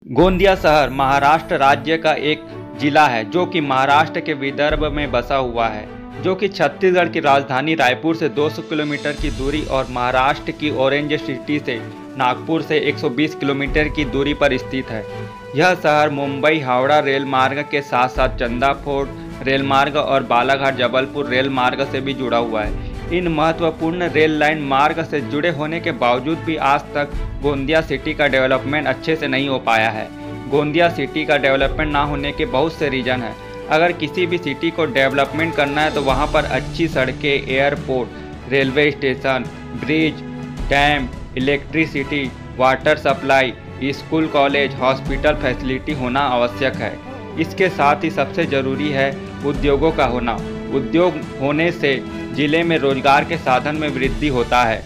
गोंदिया शहर महाराष्ट्र राज्य का एक जिला है जो कि महाराष्ट्र के विदर्भ में बसा हुआ है, जो कि छत्तीसगढ़ की राजधानी रायपुर से 200 किलोमीटर की दूरी और महाराष्ट्र की ऑरेंज सिटी से नागपुर से 120 किलोमीटर की दूरी पर स्थित है। यह शहर मुंबई हावड़ा रेल मार्ग के साथ साथ चंदा फोर्ट रेल मार्ग और बालाघाट जबलपुर रेल मार्ग से भी जुड़ा हुआ है। इन महत्वपूर्ण रेल लाइन मार्ग से जुड़े होने के बावजूद भी आज तक गोंदिया सिटी का डेवलपमेंट अच्छे से नहीं हो पाया है। गोंदिया सिटी का डेवलपमेंट ना होने के बहुत से रीज़न हैं। अगर किसी भी सिटी को डेवलपमेंट करना है तो वहाँ पर अच्छी सड़कें, airport, railway station, bridge, dam, electricity, water supply, school, college, hospital facility होना आवश्यक है। इसके साथ ही सबसे ज़रूरी है उद्योगों का होना। उद्योग होने से जिले में रोजगार के साधन में वृद्धि होता है।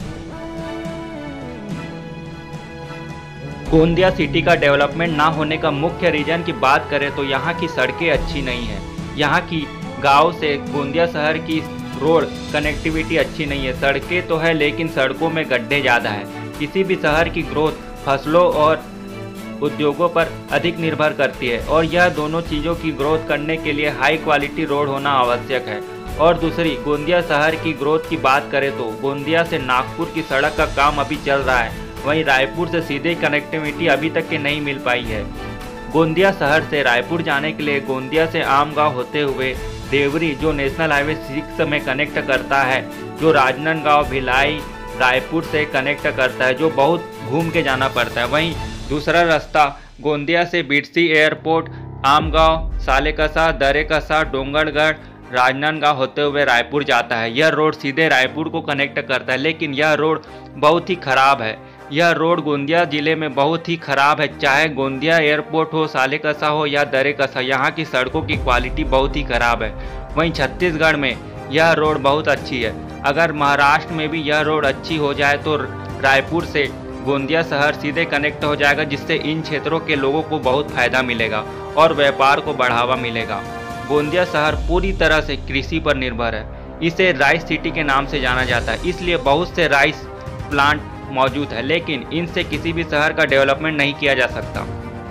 गोंदिया सिटी का डेवलपमेंट ना होने का मुख्य रीजन की बात करें तो यहाँ की सड़कें अच्छी नहीं है। यहाँ की गांव से गोंदिया शहर की रोड कनेक्टिविटी अच्छी नहीं है। सड़कें तो है लेकिन सड़कों में गड्ढे ज़्यादा है। किसी भी शहर की ग्रोथ फसलों और उद्योगों पर अधिक निर्भर करती है और यह दोनों चीज़ों की ग्रोथ करने के लिए हाई क्वालिटी रोड होना आवश्यक है। और दूसरी, गोंदिया शहर की ग्रोथ की बात करें तो गोंदिया से नागपुर की सड़क का काम अभी चल रहा है। वहीं रायपुर से सीधे कनेक्टिविटी अभी तक के नहीं मिल पाई है। गोंदिया शहर से रायपुर जाने के लिए गोंदिया से आमगांव होते हुए देवरी जो नेशनल हाईवे 6 में कनेक्ट करता है, जो राजनांदगांव, भिलाई, रायपुर से कनेक्ट करता है, जो बहुत घूम के जाना पड़ता है। वहीं दूसरा रास्ता गोंदिया से बिरसी एयरपोर्ट, आमगांव, सालेकसा, दरेकसा, डोंगरगढ़, राजनांदगांव होते हुए रायपुर जाता है। यह रोड सीधे रायपुर को कनेक्ट करता है, लेकिन यह रोड बहुत ही खराब है। यह रोड गोंदिया जिले में बहुत ही खराब है। चाहे गोंदिया एयरपोर्ट हो, सालेकसा हो या दरेकसा, यहाँ की सड़कों की क्वालिटी बहुत ही खराब है। वहीं छत्तीसगढ़ में यह रोड बहुत अच्छी है। अगर महाराष्ट्र में भी यह रोड अच्छी हो जाए तो रायपुर से गोंदिया शहर सीधे कनेक्ट हो जाएगा, जिससे इन क्षेत्रों के लोगों को बहुत फायदा मिलेगा और व्यापार को बढ़ावा मिलेगा। गोंदिया शहर पूरी तरह से कृषि पर निर्भर है। इसे राइस सिटी के नाम से जाना जाता है, इसलिए बहुत से राइस प्लांट मौजूद है, लेकिन इनसे किसी भी शहर का डेवलपमेंट नहीं किया जा सकता।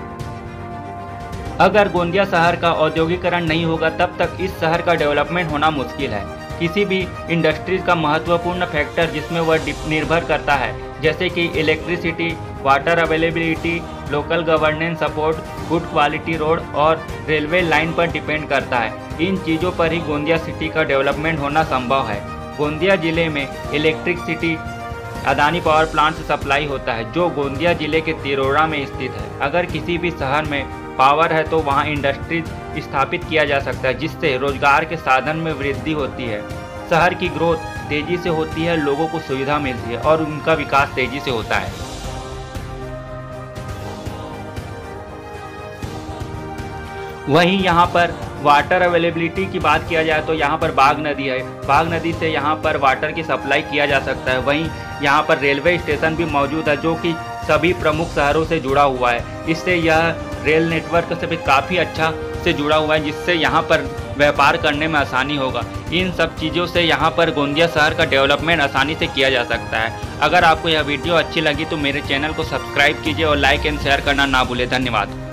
अगर गोंदिया शहर का औद्योगिकरण नहीं होगा तब तक इस शहर का डेवलपमेंट होना मुश्किल है। किसी भी इंडस्ट्रीज का महत्वपूर्ण फैक्टर जिसमें वह निर्भर करता है, जैसे कि electricity, water availability, local governance support, good quality road और रेलवे लाइन पर डिपेंड करता है। इन चीज़ों पर ही गोंदिया सिटी का डेवलपमेंट होना संभव है। गोंदिया जिले में इलेक्ट्रिसिटी अदानी पावर प्लांट से सप्लाई होता है, जो गोंदिया जिले के तिरोड़ा में स्थित है। अगर किसी भी शहर में पावर है तो वहाँ इंडस्ट्रीज स्थापित किया जा सकता है, जिससे रोजगार के साधन में वृद्धि होती है। शहर की ग्रोथ तेजी से होती है, लोगों को सुविधा मिलती है और उनका विकास तेजी से होता है। वहीं यहाँ पर वाटर अवेलेबिलिटी की बात किया जाए तो यहाँ पर बाघ नदी है। बाघ नदी से यहाँ पर वाटर की सप्लाई किया जा सकता है। वहीं यहाँ पर रेलवे स्टेशन भी मौजूद है, जो कि सभी प्रमुख शहरों से जुड़ा हुआ है। इससे यह रेल नेटवर्क से भी काफ़ी अच्छा से जुड़ा हुआ है, जिससे यहाँ पर व्यापार करने में आसानी होगा। इन सब चीज़ों से यहाँ पर गोंदिया शहर का डेवलपमेंट आसानी से किया जा सकता है। अगर आपको यह वीडियो अच्छी लगी तो मेरे चैनल को सब्सक्राइब कीजिए और लाइक एंड शेयर करना ना भूलें। धन्यवाद।